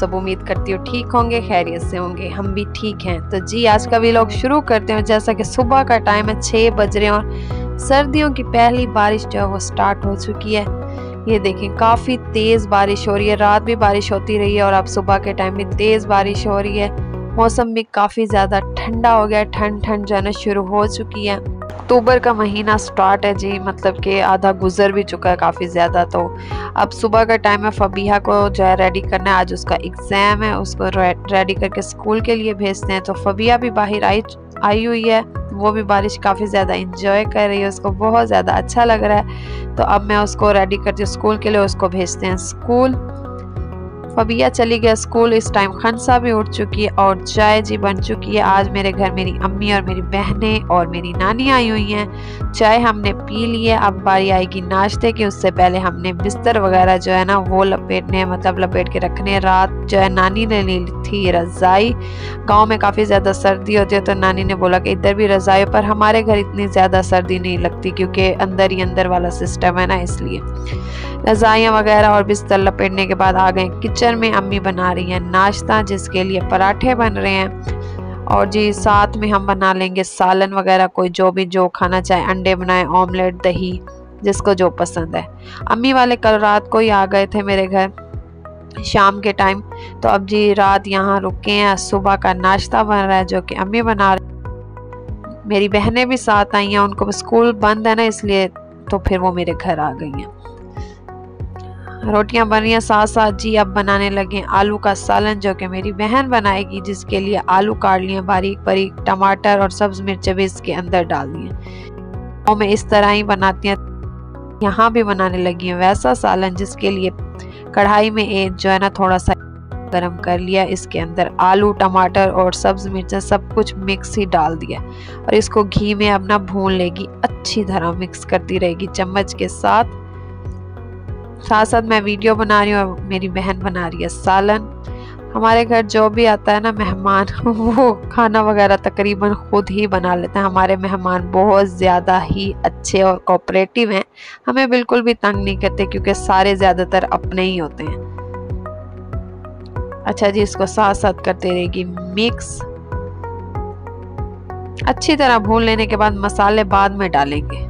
सब उम्मीद करती हूँ ठीक होंगे, खैरियत से होंगे। हम भी ठीक हैं। तो जी आज का व्लॉग शुरू करते हैं। जैसा कि सुबह का टाइम है, 6 बज रहे हैं और सर्दियों की पहली बारिश जो है वो स्टार्ट हो चुकी है। ये देखें काफ़ी तेज़ बारिश हो रही है। रात भी बारिश होती रही है और अब सुबह के टाइम भी तेज़ बारिश हो रही है। मौसम भी काफ़ी ज़्यादा ठंडा हो गया। ठंड जो है ना शुरू हो चुकी है। अक्टूबर का महीना स्टार्ट है जी, मतलब कि आधा गुजर भी चुका है काफ़ी ज़्यादा। तो अब सुबह का टाइम है। फबीहा को जो है रेडी करना है, आज उसका एग्ज़ाम है, उसको रेडी करके स्कूल के लिए भेजते हैं। तो फबीहा भी बाहर आई हुई है। वो भी बारिश काफ़ी ज़्यादा इंजॉय कर रही है, उसको बहुत ज़्यादा अच्छा लग रहा है। तो अब मैं उसको रेडी करती हूँ स्कूल के लिए, उसको भेजते हैं स्कूल। फबीहा चली गया स्कूल। इस टाइम खनसा भी उठ चुकी है और चाय जी बन चुकी है। आज मेरे घर मेरी अम्मी और मेरी बहनें और मेरी नानी आई हुई हैं। चाय हमने पी ली है। अब बारी आएगी नाश्ते की। उससे पहले हमने बिस्तर वगैरह जो है ना वो लपेट के रखने। रात जो है नानी ने ली थी रज़ाई। गाँव में काफ़ी ज़्यादा सर्दी होती है तो नानी ने बोला कि इधर भी रज़ाई, पर हमारे घर इतनी ज़्यादा सर्दी नहीं लगती क्योंकि अंदर ही अंदर वाला सिस्टम है ना, इसलिए रज़ाइयाँ वगैरह और बिस्तर लपेटने के बाद आ गए किचन में। अम्मी बना रही हैं नाश्ता, जिसके लिए पराठे बन रहे हैं और जी साथ में हम बना लेंगे सालन वगैरह, कोई जो खाना चाहे, अंडे बनाए, ऑमलेट, दही, जिसको जो पसंद है। अम्मी वाले कल रात को ही आ गए थे मेरे घर शाम के टाइम। तो अब जी रात यहाँ रुके हैं। सुबह का नाश्ता बन रहा है जो कि अम्मी बना रही। मेरी बहनें भी साथ आई हैं, उनको स्कूल बंद है ना इसलिए, तो फिर वो मेरे घर आ गई हैं। रोटियां बन रही हैं साथ साथ जी। अब बनाने लगे आलू का सालन जो कि मेरी बहन बनाएगी, जिसके लिए आलू काट लिए बारीक बारीक, टमाटर और सब्ज मिर्च भी इसके अंदर डाल दिए। और मैं इस तरह ही बनाती हैं, यहाँ भी बनाने लगी हैं वैसा सालन, जिसके लिए कढ़ाई में जो है ना थोड़ा सा गरम कर लिया। इसके अंदर आलू, टमाटर और सब्ज मिर्च सब कुछ मिक्स ही डाल दिया और इसको घी में अब ना भून लेगी। अच्छी तरह मिक्स करती रहेगी चम्मच के साथ। साथ साथ मैं वीडियो बना रही हूँ और मेरी बहन बना रही है सालन। हमारे घर जो भी आता है ना मेहमान, वो खाना वगैरह तकरीबन खुद ही बना लेते हैं। हमारे मेहमान बहुत ज़्यादा ही अच्छे और कोऑपरेटिव हैं, हमें बिल्कुल भी तंग नहीं करते क्योंकि सारे ज़्यादातर अपने ही होते हैं। अच्छा जी, इसको साथ साथ करते रहेगी मिक्स। अच्छी तरह भून लेने के बाद मसाले बाद में डालेंगे।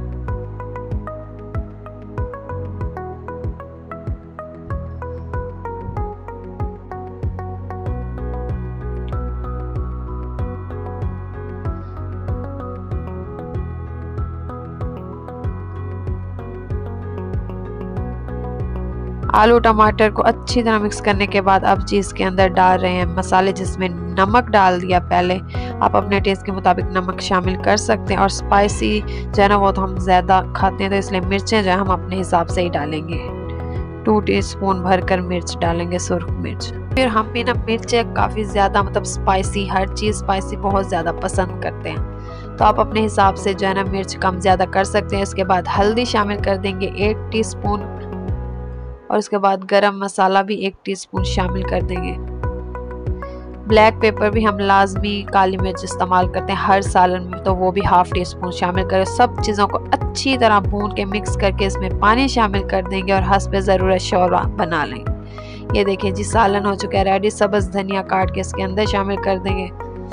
आलू टमाटर को अच्छी तरह मिक्स करने के बाद अब जी इसके अंदर डाल रहे हैं मसाले, जिसमें नमक डाल दिया पहले। आप अपने टेस्ट के मुताबिक नमक शामिल कर सकते हैं और स्पाइसी जो है ना वो तो हम ज़्यादा खाते हैं तो इसलिए मिर्चें जो है हम अपने हिसाब से ही डालेंगे। 2 टीस्पून भरकर मिर्च डालेंगे, सुर्ख मिर्च। फिर हम भी ना मिर्चें काफ़ी ज़्यादा, मतलब स्पाइसी, हर चीज़ स्पाइसी बहुत ज़्यादा पसंद करते हैं तो आप अपने हिसाब से जो है ना मिर्च कम ज़्यादा कर सकते हैं। इसके बाद हल्दी शामिल कर देंगे 1 टीस्पून और उसके बाद गरम मसाला भी 1 टीस्पून शामिल कर देंगे। ब्लैक पेपर भी हम लाजमी, काली मिर्च इस्तेमाल करते हैं हर सालन में, तो वो भी ½ टीस्पून शामिल करें। सब चीज़ों को अच्छी तरह भून के मिक्स करके इसमें पानी शामिल कर देंगे और हस्ब ज़रूरत शोरबा बना लेंगे। ये देखिए जी सालन हो चुका है रेडी। सब्ज़ धनिया काट के इसके अंदर शामिल कर देंगे।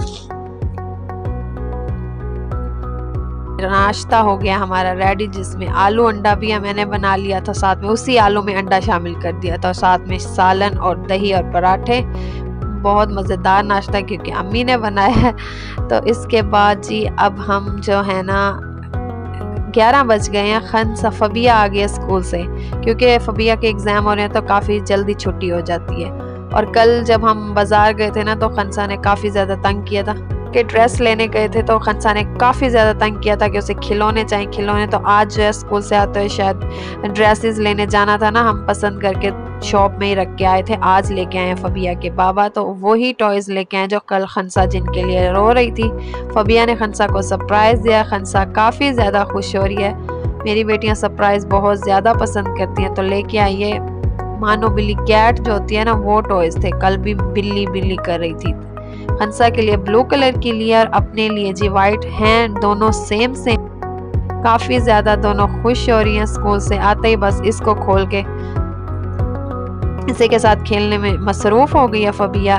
नाश्ता हो गया हमारा रेडी, जिसमें आलू अंडा भी मैंने बना लिया था, साथ में उसी आलू में अंडा शामिल कर दिया था, साथ में सालन और दही और पराठे। बहुत मज़ेदार नाश्ता क्योंकि अम्मी ने बनाया है। तो इसके बाद जी अब हम जो है ना 11 बज गए हैं। खनसा फबीहा आ गया स्कूल से, क्योंकि फबीहा के एग्ज़ाम हो रहे हैं तो काफ़ी जल्दी छुट्टी हो जाती है। और कल जब हम बाज़ार गए थे ना तो खनसा ने काफ़ी ज़्यादा तंग किया था कि ड्रेस लेने गए थे, तो खनसा ने काफ़ी ज़्यादा तंग किया था कि उसे खिलौने चाहिए खिलौने। तो आज जो है स्कूल से आते हुए शायद ड्रेसेस लेने जाना था ना, हम पसंद करके शॉप में ही रख के आए थे। आज लेके आए हैं फबीहा के बाबा, तो वही टॉयज़ लेके आए जो कल खनसा जिनके लिए रो रही थी। फबीहा ने खनसा को सरप्राइज़ दिया। खनसा काफ़ी ज़्यादा खुश हो रही है। मेरी बेटियाँ सरप्राइज़ बहुत ज़्यादा पसंद करती हैं, तो लेके आइए मानो बिल्ली कैट जो होती है ना, वो टॉयज़ थे। कल भी बिल्ली बिल्ली कर रही थी। खनसा के लिए ब्लू कलर की लिए और अपने लिए जी वाइट हैं, दोनों सेम काफ़ी ज़्यादा दोनों खुश हो रही हैं। स्कूल से आते ही बस इसको खोल के इसी के साथ खेलने में मसरूफ हो गई है फबिया।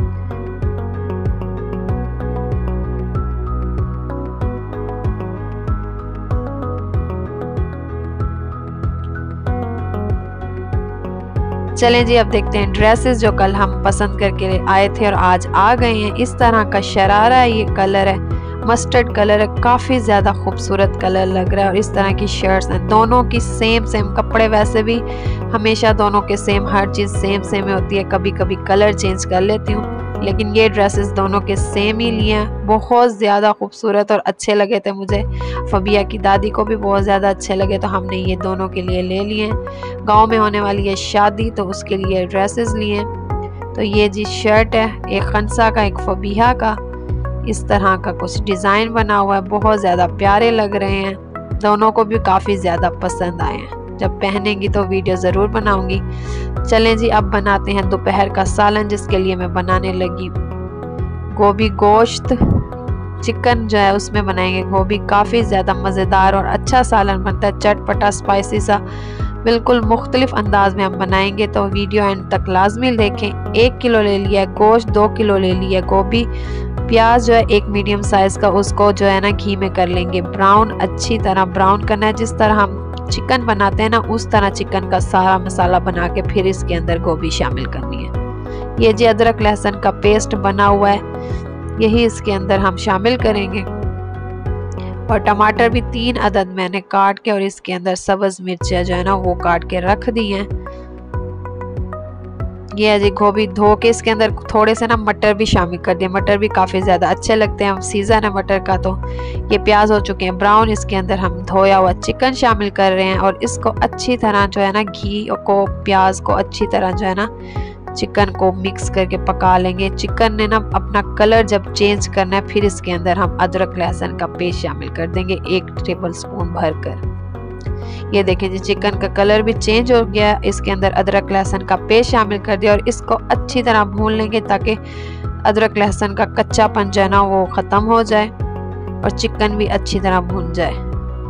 चलें जी, अब देखते हैं ड्रेसेस जो कल हम पसंद करके आए थे और आज आ गए हैं। इस तरह का शरारा है, ये कलर है मस्टर्ड कलर है, काफ़ी ज़्यादा खूबसूरत कलर लग रहा है। और इस तरह की शर्ट्स हैं दोनों की सेम कपड़े, वैसे भी हमेशा दोनों के सेम, हर चीज़ सेम ही होती है, कभी कभी कलर चेंज कर लेती हूँ, लेकिन ये ड्रेसेस दोनों के सेम ही लिए हैं। बहुत ज़्यादा खूबसूरत और अच्छे लगे थे मुझे, फबिया की दादी को भी बहुत ज़्यादा अच्छे लगे, तो हमने ये दोनों के लिए ले लिए हैं। गाँव में होने वाली है शादी, तो उसके लिए ड्रेसेस लिए हैं। तो ये जी शर्ट है, एक खनसा का एक फबिया का, इस तरह का कुछ डिज़ाइन बना हुआ है, बहुत ज़्यादा प्यारे लग रहे हैं, दोनों को भी काफ़ी ज़्यादा पसंद आए हैं। जब पहनेंगी तो वीडियो ज़रूर बनाऊंगी। चलें जी, अब बनाते हैं दोपहर का सालन, जिसके लिए मैं बनाने लगी गोभी गोश्त चिकन जो है उसमें बनाएंगे गोभी। काफ़ी ज़्यादा मज़ेदार और अच्छा सालन बनता है, चटपटा स्पाइसी सा, बिल्कुल मुख्तलिफ अंदाज में हम बनाएंगे, तो वीडियो एंड तक लाजमी देखें। 1 किलो ले लिया है गोश्त, 2 किलो ले लिया गोभी, प्याज जो है एक मीडियम साइज़ का, उसको जो है ना घी में कर लेंगे ब्राउन, अच्छी तरह ब्राउन करना है। जिस तरह हम चिकन बनाते हैं ना, उस तरह चिकन का सारा मसाला बना के फिर इसके अंदर गोभी शामिल करनी है। ये जी अदरक लहसुन का पेस्ट बना हुआ है, यही इसके अंदर हम शामिल करेंगे। और टमाटर भी 3 अदद मैंने काट के, और इसके अंदर सब्ज मिर्चियाँ जो है ना वो काट के रख दी हैं। ये है जी गोभी धो के, इसके अंदर थोड़े से ना मटर भी शामिल कर दिए, मटर भी काफ़ी ज़्यादा अच्छे लगते हैं, सीज़न है मटर का। तो ये प्याज हो चुके हैं ब्राउन, इसके अंदर हम धोया हुआ चिकन शामिल कर रहे हैं, और इसको अच्छी तरह जो है ना घी को, प्याज को अच्छी तरह जो है ना चिकन को मिक्स करके पका लेंगे। चिकन ने ना अपना कलर जब चेंज करना है, फिर इसके अंदर हम अदरक लहसुन का पेस्ट शामिल कर देंगे 1 टेबल स्पून भर कर। ये देखें जी चिकन का कलर भी चेंज हो गया, इसके अंदर अदरक लहसुन का पेस्ट शामिल कर दिया, और इसको अच्छी तरह भून लेंगे ताकि अदरक लहसुन का कच्चापन जो है ना वो ख़त्म हो जाए और चिकन भी अच्छी तरह भून जाए।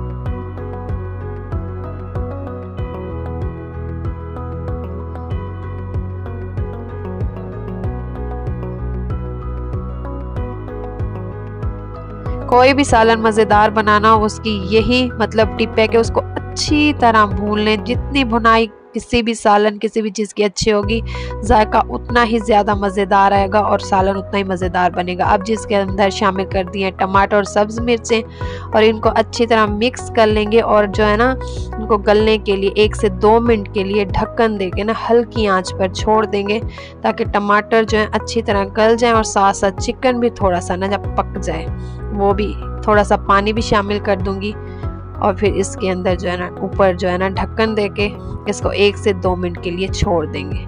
कोई भी सालन मज़ेदार बनाना हो, उसकी यही मतलब टिप है कि उसको अच्छी तरह भून लें। जितनी भुनाई किसी भी सालन, किसी भी चीज़ की अच्छी होगी, जायका उतना ही ज़्यादा मज़ेदार आएगा और सालन उतना ही मज़ेदार बनेगा। अब जिसके अंदर शामिल कर दिए टमाटर और सब्ज़ मिर्चें, और इनको अच्छी तरह मिक्स कर लेंगे, और जो है ना इनको गलने के लिए 1 से 2 मिनट के लिए ढक्कन देके ना हल्की आंच पर छोड़ देंगे, ताकि टमाटर जो है अच्छी तरह गल जाए, और साथ साथ चिकन भी थोड़ा सा ना जब पक जाए, वो भी थोड़ा सा पानी भी शामिल कर दूंगी, और फिर इसके अंदर जो है ना ऊपर जो है ना ढक्कन देके इसको 1 से 2 मिनट के लिए छोड़ देंगे।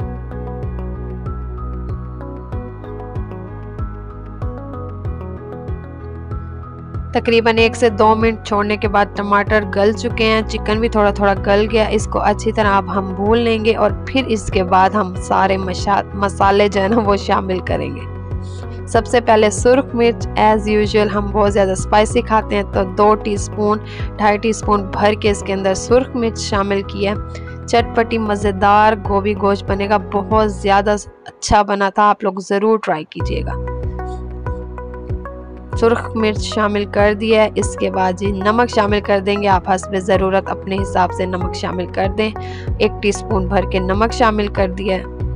तकरीबन 1 से 2 मिनट छोड़ने के बाद टमाटर गल चुके हैं, चिकन भी थोड़ा थोड़ा गल गया। इसको अच्छी तरह अब हम भून लेंगे, और फिर इसके बाद हम सारे मसाले जो है ना वो शामिल करेंगे। सबसे पहले सुर्ख मिर्च, एज़ यूजुअल हम बहुत ज़्यादा स्पाइसी खाते हैं, तो 2 टीस्पून 2.5 टीस्पून भर के इसके अंदर सुर्ख मिर्च शामिल किया। चटपटी मज़ेदार गोभी गोश्त बनेगा, बहुत ज़्यादा अच्छा बना था, आप लोग ज़रूर ट्राई कीजिएगा। सुर्ख मिर्च शामिल कर दिया है। इसके बाद जी नमक शामिल कर देंगे, आप हस्ब ज़रूरत अपने हिसाब से नमक शामिल कर दें। 1 टीस्पून भर के नमक शामिल कर दिया है।